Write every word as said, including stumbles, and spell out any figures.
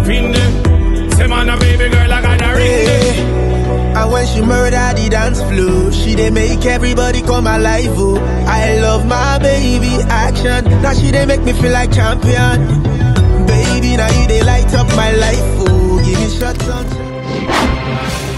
pin them. Say man a baby girl, I got a ring them. And when she murder the dance floor, she dey make everybody come alive, oh. I love my baby action. Now she dey make me feel like champion. Baby, now you dey light up my life, oh. Give me shots on.